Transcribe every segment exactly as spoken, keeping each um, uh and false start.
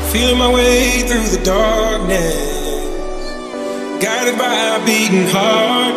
Feeling my way through the darkness, guided by a beating heart.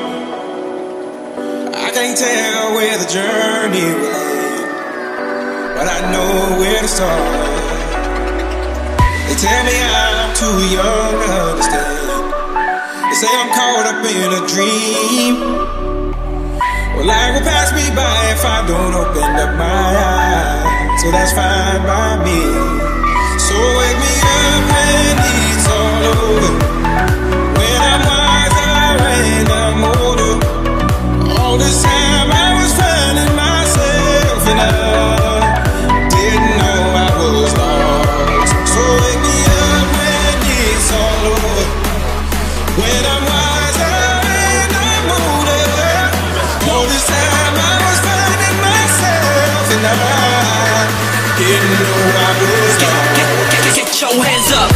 I can't tell where the journey will end, but I know where to start. They tell me I'm too young to understand. They say I'm caught up in a dream. Well, life will pass me by if I don't open up my eyes, so that's fine by me. So wake me up when it's all over, when I'm wiser and I'm older. All this time I was finding myself and I didn't know I was lost. So wake me up when it's all over, when I'm wiser and I'm older. All this time I was finding myself and I didn't know I was lost. Get your hands up.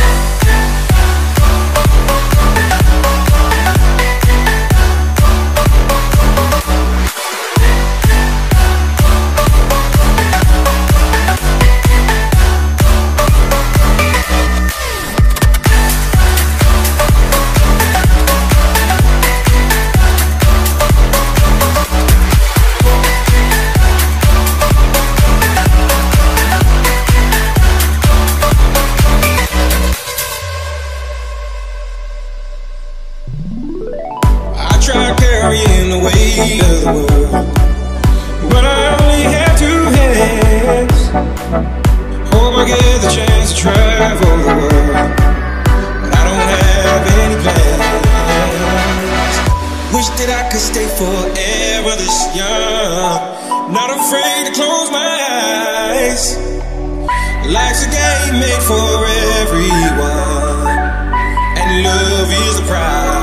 Try carrying the weight of the world, but I only have two hands. Hope I get the chance to travel the world, but I don't have any plans. Wish that I could stay forever this young, not afraid to close my eyes. Life's a game made for everyone, and love is the prize.